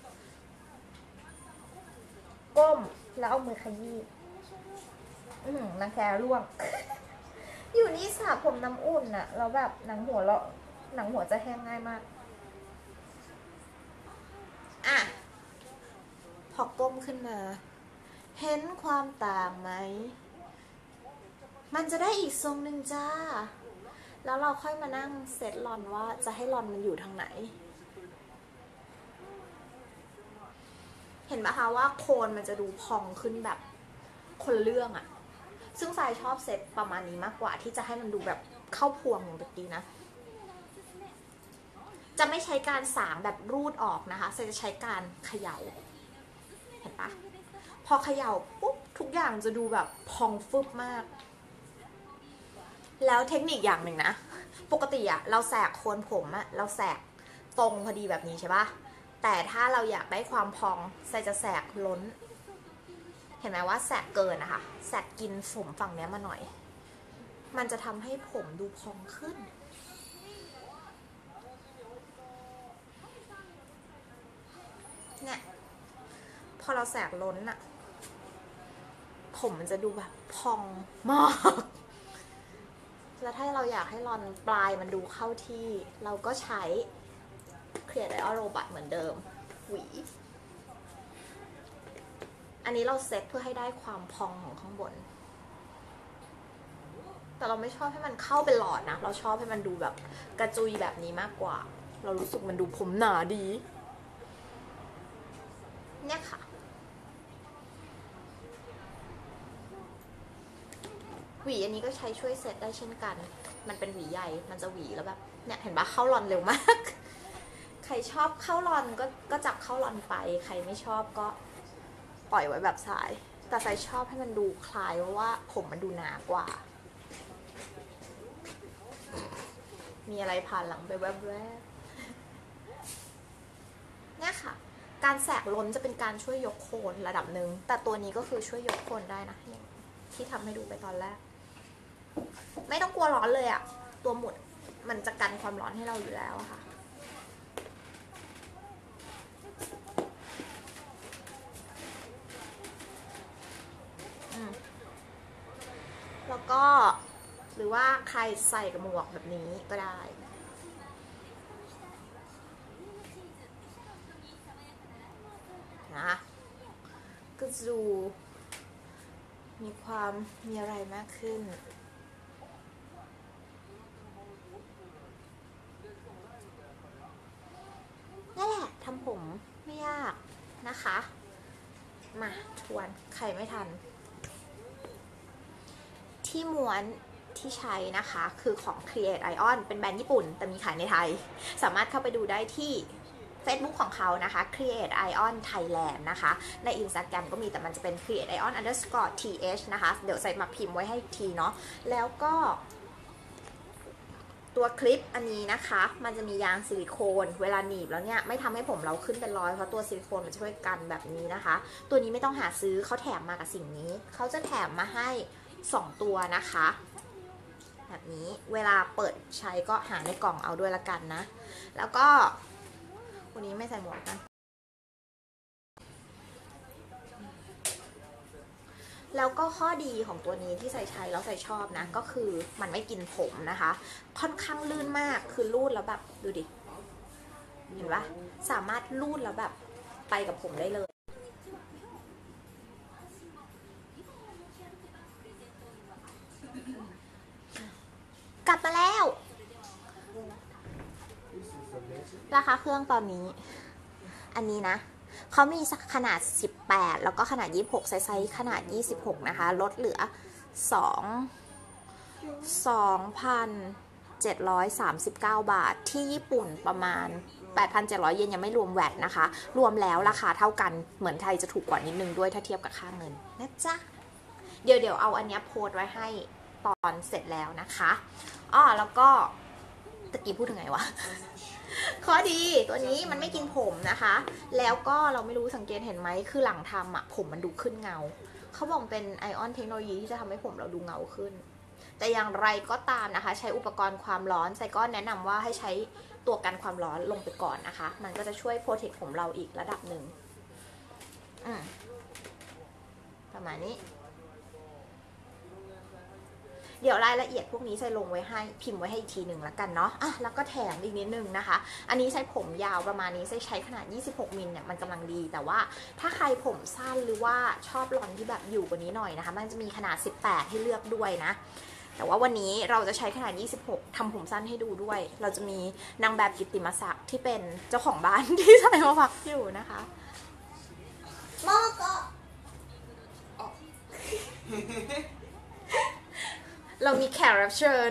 ก้มแล้วเอามือขยี้อืมนังแคร่วง อยู่นี่สระผมน้ำอุ่นอะแล้วแบบหนังหัวเราหนังหัวจะแห้งง่ายมากอ่ะพอก้มขึ้นมาเห็นความต่างไหมมันจะได้อีกทรงหนึ่งจ้าแล้วเราค่อยมานั่งเซตลอนว่าจะให้ลอนมันอยู่ทางไหนเห็นไหมคะว่าโคนมันจะดูพองขึ้นแบบคนเรื่องอะซึ่งสายชอบเซตประมาณนี้มากกว่าที่จะให้มันดูแบบเข้าพวงอย่างเมื่อกี้นะจะไม่ใช้การสางแบบรูดออกนะคะสายจะใช้การเขย่าเห็นปะพอเขย่าปุ๊บทุกอย่างจะดูแบบพองฟึบมากแล้วเทคนิคอย่างหนึ่งนะปกติอะเราแสกโคนผมอะเราแสกตรงพอดีแบบนี้ใช่ปะแต่ถ้าเราอยากได้ความพองใส่จะแสกล้นเห็นไหมว่าแสกเกินนะคะแสกกินผมฝั่งนี้มาหน่อยมันจะทำให้ผมดูพองขึ้นเนี่ยพอเราแสกล้นอะผมมันจะดูแบบพองมากแล้วถ้าเราอยากให้รอนปลายมันดูเข้าที่เราก็ใช้เคลียร์ไดออโรบัตเหมือนเดิมหวีอันนี้เราเซตเพื่อให้ได้ความพองของข้างบนแต่เราไม่ชอบให้มันเข้าเป็นหลอดนะเราชอบให้มันดูแบบกระจุยแบบนี้มากกว่าเรารู้สึกมันดูผมหนาดีเนี่ยค่ะหวีอันนี้ก็ใช้ช่วยเซตได้เช่นกันมันเป็นหวีใหญ่มันจะหวีแล้วแบบเนี่ยเห็นปะเข้ารอนเร็วมากใครชอบเข้ารอนก็ก็จับเข้ารอนไปใครไม่ชอบก็ปล่อยไว้แบบสายแต่สายชอบให้มันดูคล้ายว่าผมมันดูหนากว่ามีอะไรผ่านหลังไปแวบๆเนี่ยค่ะการแสกล้นจะเป็นการช่วยยกโคนระดับหนึ่งแต่ตัวนี้ก็คือช่วยยกโคนได้นะที่ทำให้ดูไปตอนแรกไม่ต้องกลัวร้อนเลยอะตัวหมุดมันจะกันความร้อนให้เราอยู่แล้วค่ะแล้วก็หรือว่าใครใส่กับหมวกแบบนี้ก็ได้นะก็ดูมีความมีอะไรมากขึ้นนั่นแหละทำผมไม่ยากนะคะมาทวนใครไม่ทันที่ม้วนที่ใช้นะคะคือของ Create Ion เป็นแบรนด์ญี่ปุ่นแต่มีขายในไทยสามารถเข้าไปดูได้ที่ Facebook ของเขานะคะ Create Ion Thailand นะคะใน Instagram ก็มีแต่มันจะเป็น Create Ion underscore th นะคะเดี๋ยวใส่มาพิมพ์ไว้ให้ทีเนาะแล้วก็ตัวคลิปอันนี้นะคะมันจะมียางซิลิโคนเวลาหนีบแล้วเนี่ยไม่ทำให้ผมเราขึ้นเป็นรอยเพราะตัวซิลิโคนมันช่วยกันแบบนี้นะคะตัวนี้ไม่ต้องหาซื้อเขาแถมมากับสิ่งนี้เขาจะแถมมาให้สองตัวนะคะแบบนี้เวลาเปิดใช้ก็หาในกล่องเอาด้วยละกันนะแล้วก็วันนี้ไม่ใส่หมวกนะแล้วก็ข้อดีของตัวนี้ที่ใส่ใช้แล้วใส่ชอบนะก็คือมันไม่กินผมนะคะค่อนข้างลื่นมากคือรูดแล้วแบบดูดิเห็นปะสามารถรูดแล้วแบบไปกับผมได้เลยกลับมาแล้วราคาเครื่องตอนนี้อันนี้นะเขามีขนาดสิบแปดแล้วก็ขนาดยี่สิบหกไซส์ขนาดยี่สิบหกนะคะลดเหลือสอง สองพันเจ็ดร้อยสามสิบเก้า บาทที่ญี่ปุ่นประมาณ แปดพันเจ็ดร้อย เยนยังไม่รวมแวตนะคะรวมแล้วราคาเท่ากันเหมือนไทยจะถูกกว่านิดนึงด้วยถ้าเทียบกับค่าเงินนะจ๊ะเดี๋ยวเดี๋ยวเอาอันนี้โพสไว้ให้ตอนเสร็จแล้วนะคะอ้อแล้วก็ตะกี้พูดถึงไงวะข้อดีตัวนี้มันไม่กินผมนะคะแล้วก็เราไม่รู้สังเกตเห็นไหมคือหลังทำอ่ะผมมันดูขึ้นเงาเขาบอกเป็นไอออนเทคโนโลยีที่จะทำให้ผมเราดูเงาขึ้นแต่อย่างไรก็ตามนะคะใช้อุปกรณ์ความร้อนไซก็แนะนำว่าให้ใช้ตัวกันความร้อนลงไปก่อนนะคะมันก็จะช่วยโปรเทคผมเราอีกระดับหนึ่งประมาณนี้เดี๋ยวรายละเอียดพวกนี้ใส่ลงไว้ให้พิมพ์ไว้ให้อีกทีหนึ่งแล้วกันเนาะอ่ะแล้วก็แถมอีกนิดนึงนะคะอันนี้ใช้ผมยาวประมาณนี้ใช้ใช้ขนาดยี่สิบหกมิลเนี่ยมันกำลังดีแต่ว่าถ้าใครผมสั้นหรือว่าชอบลอนที่แบบอยู่กว่านี้หน่อยนะคะมันจะมีขนาดสิบแปดให้เลือกด้วยนะแต่ว่าวันนี้เราจะใช้ขนาดยี่สิบหกทำผมสั้นให้ดูด้วยเราจะมีนางแบบกิตติมศักดิ์ที่เป็นเจ้าของบ้านที่ใส่มาพักอยู่นะคะโมโกเรามีแขกรับเชิญ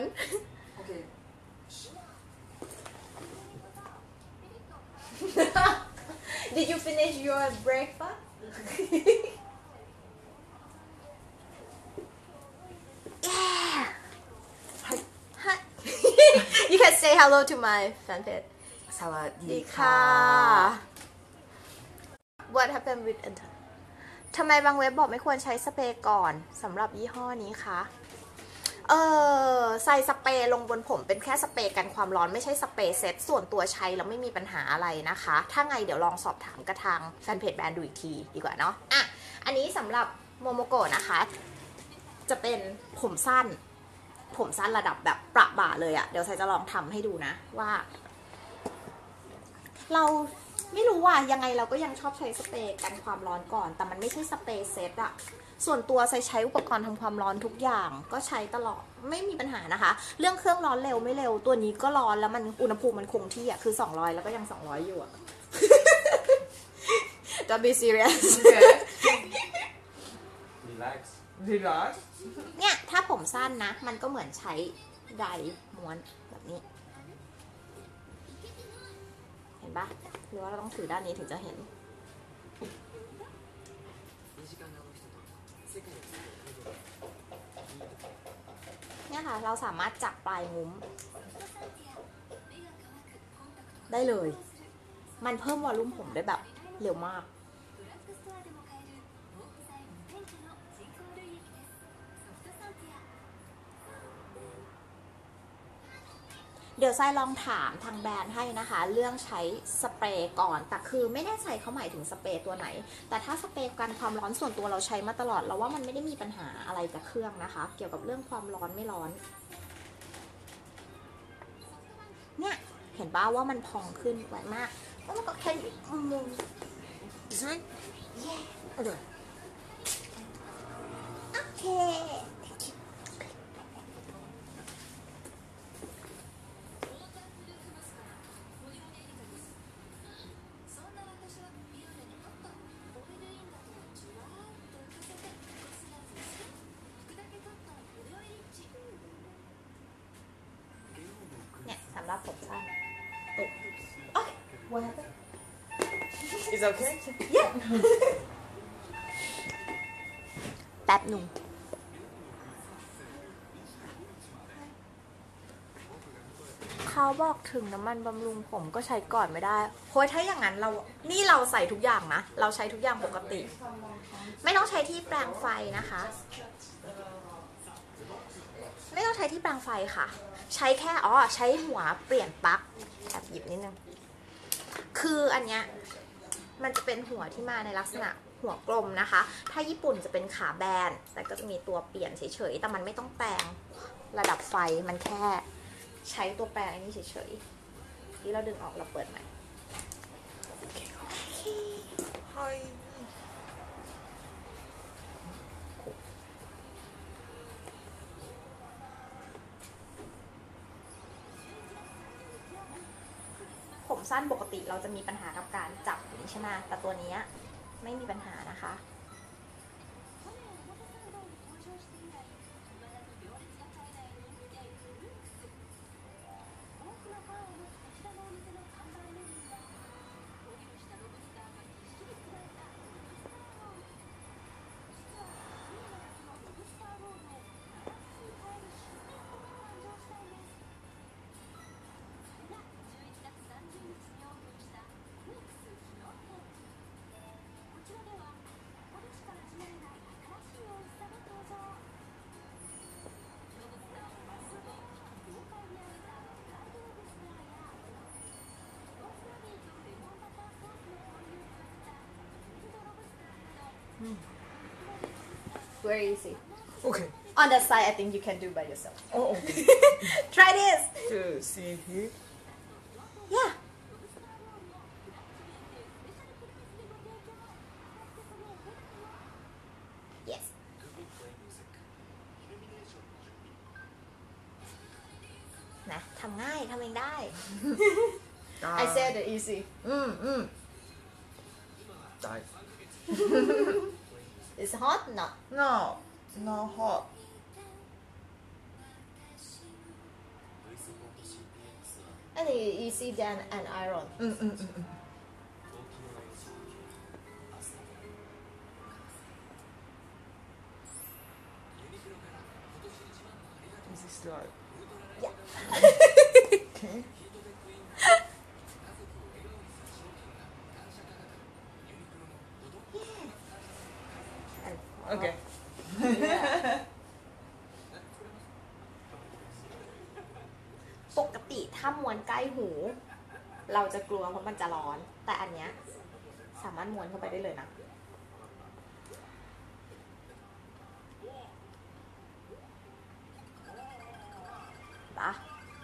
Did you finish your breakfast? Yeah. Hi. You can say hello to my fan page. สวัสดีดีค่ะค่ะ What happened with it? ทำไมบางเว็บบอกไม่ควรใช้สเปรย์ก่อนสำหรับยี่ห้อนี้คะเออใส่สเปรย์ลงบนผมเป็นแค่สเปรย์กันความร้อนไม่ใช่สเปรย์เซ็ตส่วนตัวใช้แล้วไม่มีปัญหาอะไรนะคะถ้าไงเดี๋ยวลองสอบถามกระทางแฟนเพจแบรนด์ดูอีกทีดีกว่าเนาะอ่ะอันนี้สำหรับโมโมโกะนะคะจะเป็นผมสั้นผมสั้นระดับแบบประบ่าเลยอะเดี๋ยวใส่จะลองทำให้ดูนะว่าเราไม่รู้ว่ายังไงเราก็ยังชอบใช้สเปรย์กันความร้อนก่อนแต่มันไม่ใช่สเปรย์เซ็ตอะส่วนตัวใช้ใช้อุปกรณ์ทำความร้อนทุกอย่างก็ใช้ตลอดไม่มีปัญหานะคะเรื่องเครื่องร้อนเร็วไม่เร็วตัวนี้ก็ร้อนแล้วมันอุณหภูมิมันคงที่อะคือสองร้อยแล้วก็ยังสองร้อยอยู่อะ Don't be serious Relax. Relax เนี่ยถ้าผมสั้นนะมันก็เหมือนใช้ไดร์ม้วนแบบนี้เห็นปะหรือว่าเราต้องถือด้านนี้ถึงจะเห็นเนี่ยค่ะเราสามารถจับปลายงุ้มได้เลยมันเพิ่มวอลลุ่มผมได้แบบเร็วมากเดี๋ยวไซลองถามทางแบรนด์ให้นะคะเรื่องใช้สเปรย์ก่อนแต่คือไม่แน่ใจเขาหมายถึงสเปรย์ตัวไหนแต่ถ้าสเปรย์กันความร้อนส่วนตัวเราใช้มาตลอดเราว่ามันไม่ได้มีปัญหาอะไรกับเครื่องนะคะเกี่ยวกับเรื่องความร้อนไม่ร้อนเนี่ยเห็นป่าวว่ามันพองขึ้นไวมากแล้วมันก็แค่ This way? Yeah. Okay. Okay.เนี่ยสำหรับผมสั้นตุ๊บโอ๊ย what happened It's okay? yeah แป๊บหนึ่งเขาบอกถึงน้ำมันบำรุงผมก็ใช้ก่อนไม่ได้โฮ้ยถ้าอย่างนั้นเรา นี่เราใส่ทุกอย่างนะ เราใช้ทุกอย่างปกติ ไม่ต้องใช้ที่แปลงไฟนะคะ ไม่ต้องใช้ที่แปลงไฟค่ะ ใช้แค่ อ๋อ ใช้หัวเปลี่ยนปลั๊กแอบหยิบนิดนึง คืออันเนี้ย มันจะเป็นหัวที่มาในลักษณะหัวกลมนะคะ ถ้าญี่ปุ่นจะเป็นขาแบน แต่ก็จะมีตัวเปลี่ยนเฉยๆ แต่มันไม่ต้องแปลงระดับไฟ มันแค่ใช้ตัวแปลงอันนี้เฉยๆ ที่เราดึงออกเราเปิดใหม่ Hi. ผมสั้นปกติเราจะมีปัญหากับการจับอย่างนี้ใช่ไหมแต่ตัวนี้ไม่มีปัญหานะคะ Very easy. Okay. On that side, I think you can do by yourself. Oh, okay. Try this. To see here. Yeah. Yes. นะทำง่ายทำเองได้ I said it easy. อืมอืม Die. It's hot? No. No, not hot. I think it's easy than an iron. Mm, mm, mm, mm. Is this like? Yeah. Okay. And- Okay. Yeah. ปกติถ้าม้วนใกล้หู เราจะกลัวเพราะมันจะร้อน แต่อันเนี้ยสามารถม้วนเข้าไปได้เลยนะปะ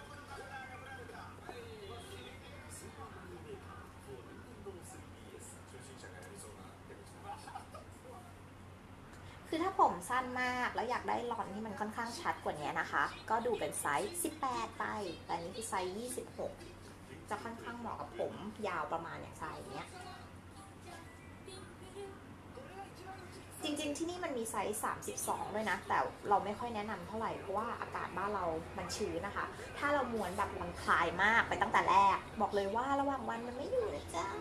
คือถ้าผมสั้นมากแล้วอยากได้ลอนที่มันค่อนข้างชัดกว่านี้นะคะ ก็ดูเป็นไซส์สิบแปดไป แต่อันนี้คือไซส์ยี่สิบหกจะค่อนข้างเหมาะกับผมยาวประมาณอย่างไซส์เนี้ย จริงๆที่นี่มันมีไซส์สามสิบสองด้วยนะ แต่เราไม่ค่อยแนะนำเท่าไหร่ เพราะว่าอากาศบ้านเรามันชื้นนะคะ ถ้าเราม้วนแบบมันคลายมากไปตั้งแต่แรก บอกเลยว่าระหว่างวันมันไม่อยู่นะจ๊ะ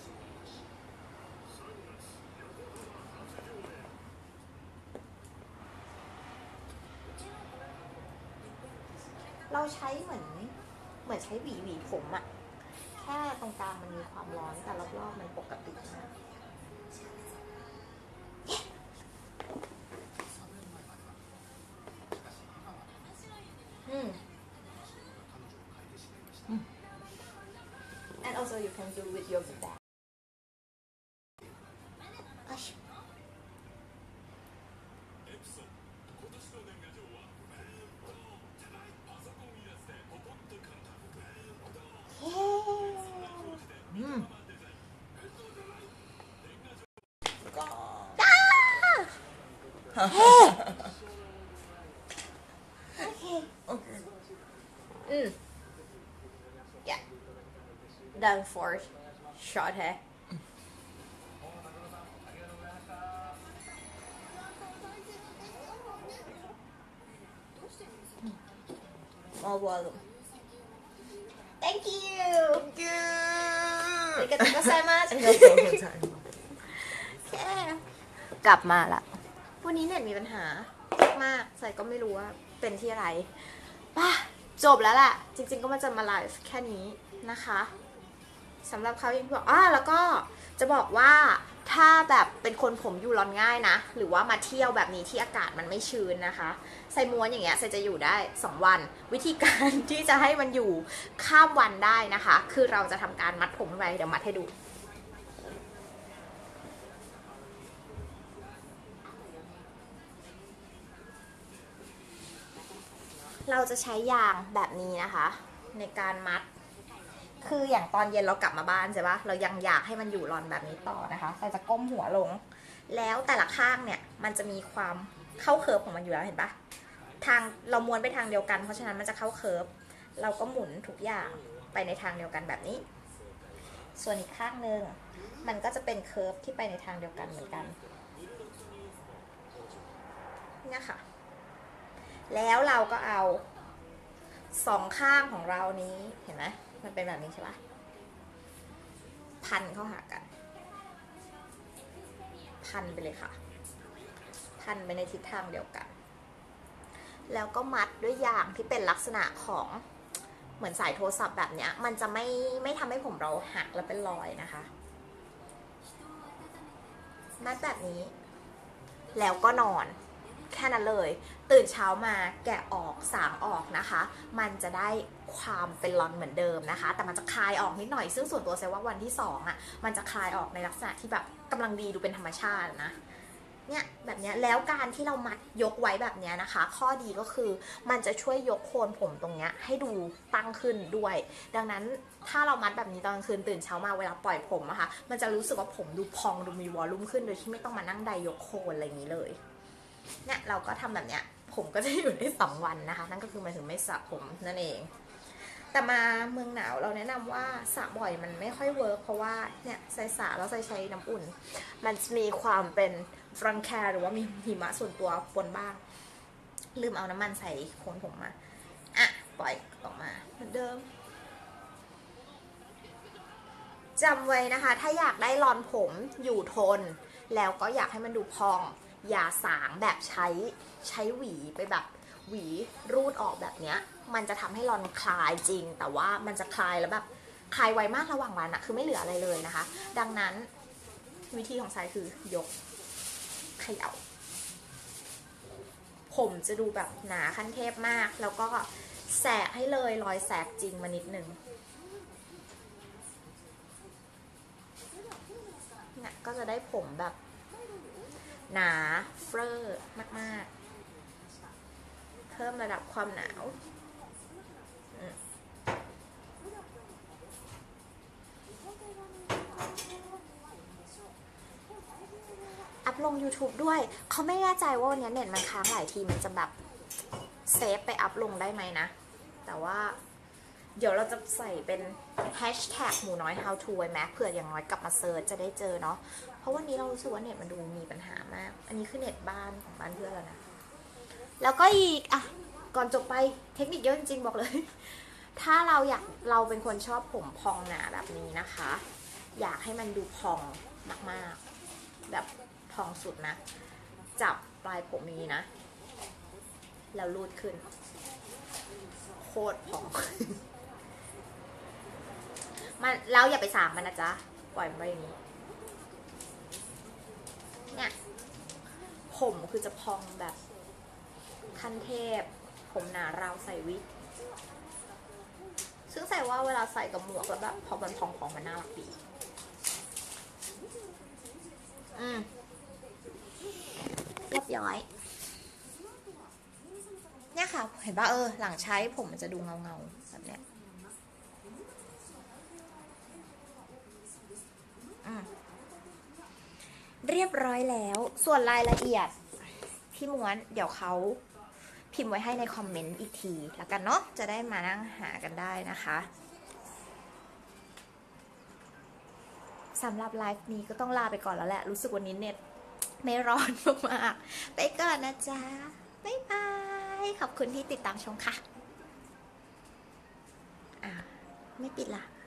เราใช้เหมือนเหมือนใช้หวีหวีผมอะแค่ตรงกลางมันมีความร้อนแต่รอบๆมันปกตินะอืม and also you can do with your bag อ่ะอืมโอเค Okay. อืม yeah done for short hair more volume thank you Thank you. ありがとうございますありがとうございます。 แค่กลับมาละวันนี้เน็ตมีปัญหามากใส่ก็ไม่รู้ว่าเป็นที่อะไรป่ะจบแล้วล่ะ จริงๆก็มาจะมาไลฟ์แค่นี้นะคะสำหรับเขาอย่างที่บอกอ่าแล้วก็จะบอกว่าถ้าแบบเป็นคนผมอยู่ร้อนง่ายนะ หรือว่ามาเที่ยวแบบนี้ที่อากาศมันไม่ชื้นนะคะ ใส่ม้วนอย่างเงี้ยใส่จะอยู่ได้สองวัน วิธีการที่จะให้มันอยู่ข้ามวันได้นะคะ คือเราจะทำการมัดผมไว้เดี๋ยวมัดให้ดู เราจะใช้ยางแบบนี้นะคะ ในการมัด คืออย่างตอนเย็นเรากลับมาบ้านใช่ปะเรายังอยากให้มันอยู่รอนแบบนี้ต่อนะคะเราจะก้มหัวลง แล้วแต่ละข้างเนี่ยมันจะมีความเข้าเคิร์ฟของมันอยู่แล้วเห็นปะทางเราม้วนไปทางเดียวกันเพราะฉะนั้นมันจะเข้าเคิร์ฟเราก็หมุนทุกอย่างไปในทางเดียวกันแบบนี้ ส่วนอีกข้างหนึ่งมันก็จะเป็นเคิร์ฟที่ไปในทางเดียวกันเหมือนกันเนี่ยค่ะ แล้วเราก็เอาสองข้างของเรานี้เห็นไหมมันเป็นแบบนี้ใช่ปะพันเข้าหากัน พันไปเลยค่ะ พันไปในทิศทางเดียวกัน แล้วก็มัดด้วยยางที่เป็นลักษณะของเหมือนสายโทรศัพท์แบบเนี้ยมันจะไม่ไม่ทำให้ผมเราหักแล้วเป็นรอยนะคะมัดแบบนี้ แล้วก็นอนแค่นั้นเลยตื่นเช้ามาแกะออกสางออกนะคะมันจะได้ความเป็นลอนเหมือนเดิมนะคะแต่มันจะคลายออกนิดหน่อยซึ่งส่วนตัวเซว่าวันที่สองอ่ะมันจะคลายออกในลักษณะที่แบบกำลังดีดูเป็นธรรมชาตินะเนี่ยแบบนี้แล้วการที่เรามัดยกไว้แบบนี้นะคะข้อดีก็คือมันจะช่วยยกโคนผมตรงเนี้ยให้ดูตั้งขึ้นด้วยดังนั้นถ้าเรามัดแบบนี้ตอนกลางคืนตื่นเช้ามาเวลาปล่อยผมอะคะมันจะรู้สึกว่าผมดูพองดูมีวอลลุ่มขึ้นโดยที่ไม่ต้องมานั่งไดยกโคนอะไรอย่างนี้เลยเนี่ยเราก็ทำแบบเนี้ยผมก็จะอยู่ได้สองวันนะคะนั่นก็คือหมายถึงไม่สระผมนั่นเองแต่มาเมืองหนาวเราแนะนำว่าสระบ่อยมันไม่ค่อยเวิร์กเพราะว่าเนี่ยใส่สระแล้วใส่ใช้น้ำอุ่นมันมีความเป็นฟรังแคร์หรือว่ามีหิมะส่วนตัวปนบ้างลืมเอาน้ำมันใส่โคนผมมาอ่ะปล่อยออกมาเหมือนเดิมจำไว้นะคะถ้าอยากได้รอนผมอยู่ทนแล้วก็อยากให้มันดูพองอย่าสางแบบใช้ใช้หวีไปแบบหวีรูดออกแบบเนี้ยมันจะทำให้รอนคลายจริงแต่ว่ามันจะคลายแล้วแบบคลายไวมากระหว่างวันอะคือไม่เหลืออะไรเลยนะคะดังนั้นวิธีของสายคือยกเขย่าผมจะดูแบบหนาขั้นเทพมากแล้วก็แสกให้เลยรอยแสกจริงมานิดนึงเนี่ยก็จะได้ผมแบบหนาเฟอร์มากๆเพิ่มระดับความหนาวอัพลง YouTube ด้วยเขาไม่แน่ใจว่าวันนี้เน็ตมันค้างหลายทีมันจะแบบเซฟไปอัพลงได้ไหมนะแต่ว่าเดี๋ยวเราจะใส่เป็นแฮชแท็กหมูน้อย how to ไว้แม้เผื่ออย่างน้อยกลับมาเซิร์ชจะได้เจอเนาะเพราะวันนี้เรารู้สึกว่าเน็ตมันดูมีปัญหามากอันนี้คือเน็ตบ้านของบ้านเพื่อนแล้วนะแล้วก็อีกอ่ะก่อนจบไปเทคนิคเยอะจริงๆบอกเลยถ้าเราอยากเราเป็นคนชอบผมพองหนาแบบนี้นะคะอยากให้มันดูพองมากๆแบบพองสุดนะจับปลายผมนี้นะแล้วรูดขึ้นโคตรพองมันเราอย่าไปสางมันนะจ๊ะปล่อยมันไว้อย่างนี้เนี่ยผมคือจะพองแบบขั้นเทพผมหนาราวใส่วิกซึ่งใส่ว่าเวลาใส่กับหมวกแล้วแบบพอมันพองๆมันน่ารักดีอืมเรียบร้อยเนี่ยค่ะเห็นป่ะเออหลังใช้ผมมันจะดูเงาๆแบบเนี้ยเรียบร้อยแล้วส่วนรายละเอียดที่ม้วนเดี๋ยวเขาพิมพ์ไว้ให้ในคอมเมนต์อีกทีแล้วกันเนาะจะได้มานั่งหากันได้นะคะสำหรับไลฟ์นี้ก็ต้องลาไปก่อนแล้วแหละรู้สึกวันนี้เน็ตไม่ร้อนมากๆไปก่อนนะจ๊ะบ๊ายบายขอบคุณที่ติดตามชมค่ะอ่ะไม่ปิดละ